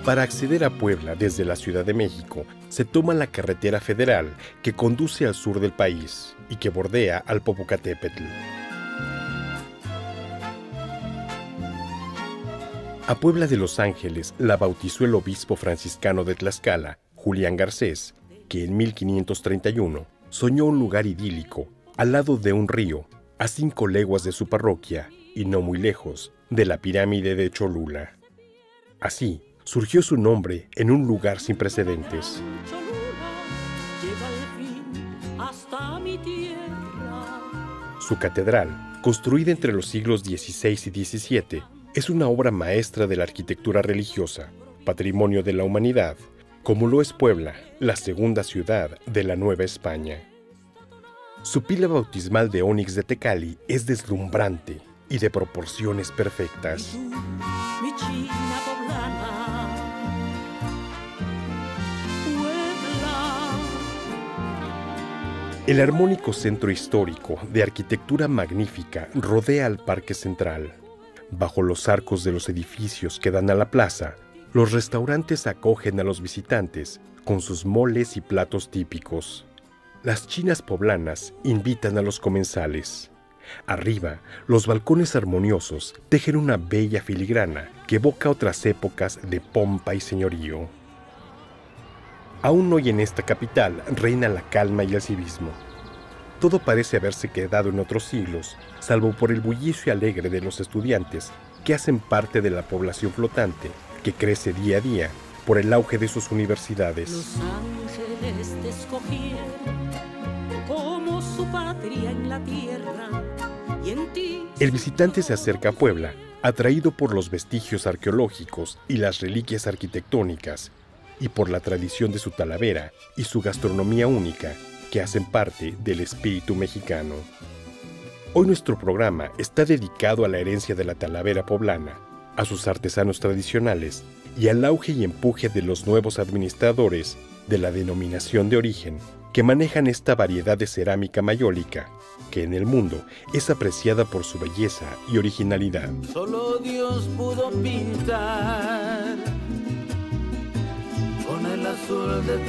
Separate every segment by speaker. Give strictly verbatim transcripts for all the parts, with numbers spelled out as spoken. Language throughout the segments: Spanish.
Speaker 1: Para acceder a Puebla desde la Ciudad de México, se toma la carretera federal que conduce al sur del país y que bordea al Popocatépetl. A Puebla de Los Ángeles la bautizó el obispo franciscano de Tlaxcala, Julián Garcés, que en mil quinientos treinta y uno soñó un lugar idílico al lado de un río, a cinco leguas de su parroquia y no muy lejos de la pirámide de Cholula. Así surgió su nombre en un lugar sin precedentes. Su catedral, construida entre los siglos dieciséis y diecisiete, es una obra maestra de la arquitectura religiosa, patrimonio de la humanidad, como lo es Puebla, la segunda ciudad de la Nueva España. Su pila bautismal de ónix de Tecali es deslumbrante y de proporciones perfectas. El armónico centro histórico de arquitectura magnífica rodea al Parque Central. Bajo los arcos de los edificios que dan a la plaza, los restaurantes acogen a los visitantes con sus moles y platos típicos. Las chinas poblanas invitan a los comensales. Arriba, los balcones armoniosos tejen una bella filigrana que evoca otras épocas de pompa y señorío. Aún hoy en esta capital reina la calma y el civismo. Todo parece haberse quedado en otros siglos, salvo por el bullicio alegre de los estudiantes que hacen parte de la población flotante, que crece día a día por el auge de sus universidades.
Speaker 2: Los ángeles te escogieron como su patria en la tierra, y en ti...
Speaker 1: El visitante se acerca a Puebla, atraído por los vestigios arqueológicos y las reliquias arquitectónicas, y por la tradición de su Talavera y su gastronomía única, que hacen parte del espíritu mexicano. Hoy nuestro programa está dedicado a la herencia de la Talavera poblana, a sus artesanos tradicionales y al auge y empuje de los nuevos administradores de la denominación de origen, que manejan esta variedad de cerámica mayólica, que en el mundo es apreciada por su belleza y originalidad.
Speaker 3: Solo Dios pudo pintar con el azul de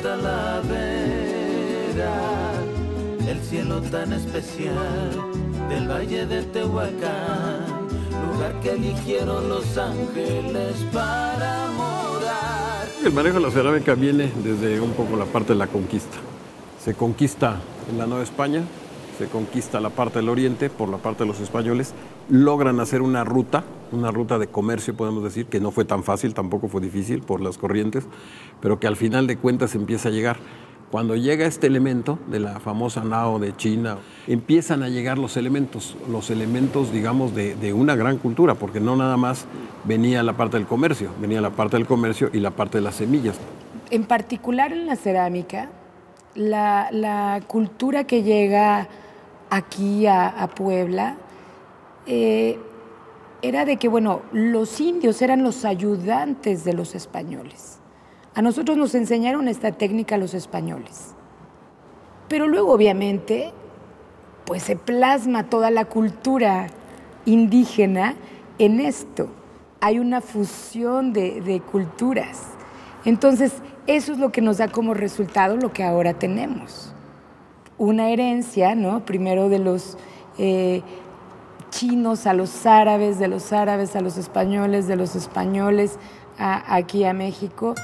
Speaker 3: Talavera el cielo tan especial del valle de Tehuacán, lugar que eligieron los ángeles para morar.
Speaker 4: El manejo de la cerámica viene desde un poco la parte de la conquista. Se conquista en la Nueva España, se conquista la parte del oriente por la parte de los españoles, logran hacer una ruta, una ruta de comercio, podemos decir, que no fue tan fácil, tampoco fue difícil por las corrientes, pero que al final de cuentas empieza a llegar. Cuando llega este elemento de la famosa nao de China, empiezan a llegar los elementos, los elementos, digamos, de, de una gran cultura, porque no nada más venía la parte del comercio, venía la parte del comercio y la parte de las semillas.
Speaker 5: En particular en la cerámica, la, la cultura que llega aquí a, a Puebla eh, era de que, bueno, los indios eran los ayudantes de los españoles. A nosotros nos enseñaron esta técnica los españoles. Pero luego, obviamente, pues se plasma toda la cultura indígena en esto. Hay una fusión de, de culturas. Entonces, eso es lo que nos da como resultado lo que ahora tenemos. Una herencia, ¿no? Primero de los eh, chinos a los árabes, de los árabes a los españoles, de los españoles a, aquí a México.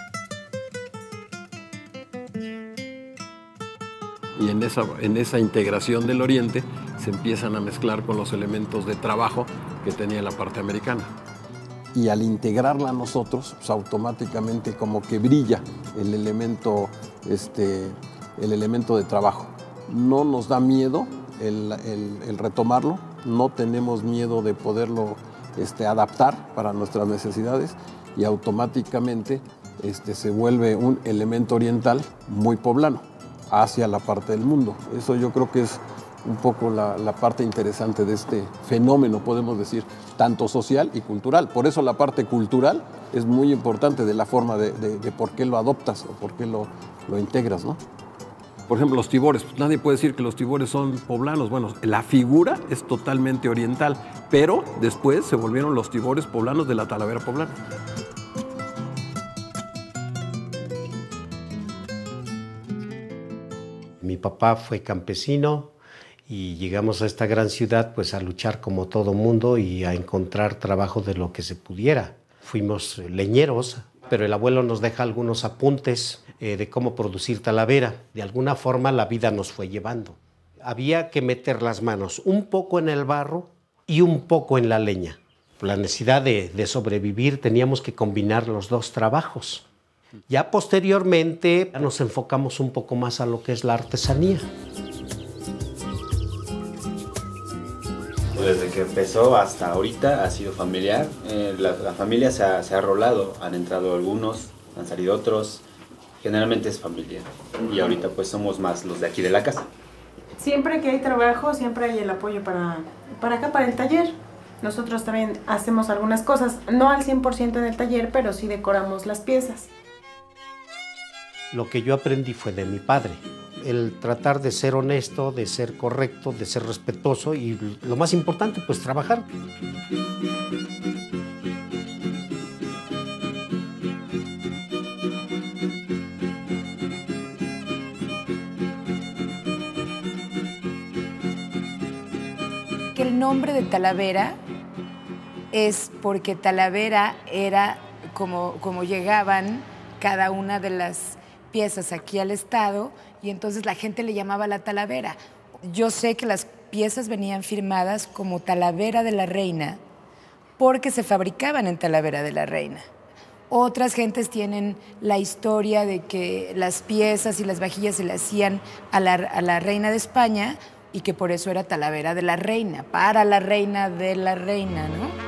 Speaker 4: Y en esa, en esa integración del oriente se empiezan a mezclar con los elementos de trabajo que tenía la parte americana. Y al integrarla nosotros, pues automáticamente como que brilla el elemento, este, el elemento de trabajo. No nos da miedo el, el, el retomarlo, no tenemos miedo de poderlo este, adaptar para nuestras necesidades y automáticamente este, se vuelve un elemento oriental muy poblano hacia la parte del mundo. Eso yo creo que es un poco la, la parte interesante de este fenómeno, podemos decir, tanto social y cultural. Por eso la parte cultural es muy importante de la forma de, de, de por qué lo adoptas o por qué lo, lo integras, ¿no? Por ejemplo, los tibores. Pues nadie puede decir que los tibores son poblanos. Bueno, la figura es totalmente oriental, pero después se volvieron los tibores poblanos de la Talavera poblana.
Speaker 6: Mi papá fue campesino y llegamos a esta gran ciudad pues a luchar como todo mundo y a encontrar trabajo de lo que se pudiera. Fuimos leñeros, pero el abuelo nos deja algunos apuntes eh, de cómo producir talavera. De alguna forma la vida nos fue llevando. Había que meter las manos un poco en el barro y un poco en la leña. Por la necesidad de, de sobrevivir teníamos que combinar los dos trabajos. Ya posteriormente nos enfocamos un poco más a lo que es la artesanía.
Speaker 7: Desde que empezó hasta ahorita ha sido familiar. Eh, la, la familia se ha, se ha rolado, han entrado algunos, han salido otros. Generalmente es familiar. Y ahorita pues somos más los de aquí de la casa.
Speaker 8: Siempre que hay trabajo, siempre hay el apoyo para, para acá, para el taller. Nosotros también hacemos algunas cosas, no al cien por ciento en el taller, pero sí decoramos las piezas.
Speaker 6: Lo que yo aprendí fue de mi padre. El tratar de ser honesto, de ser correcto, de ser respetuoso y lo más importante, pues trabajar.
Speaker 5: Que el nombre de Talavera es porque Talavera era como, como llegaban cada una de las piezas aquí al estado y entonces la gente le llamaba la Talavera. Yo sé que las piezas venían firmadas como Talavera de la Reina porque se fabricaban en Talavera de la Reina. Otras gentes tienen la historia de que las piezas y las vajillas se le hacían a la, a la reina de España y que por eso era Talavera de la Reina, para la reina de la reina, ¿no?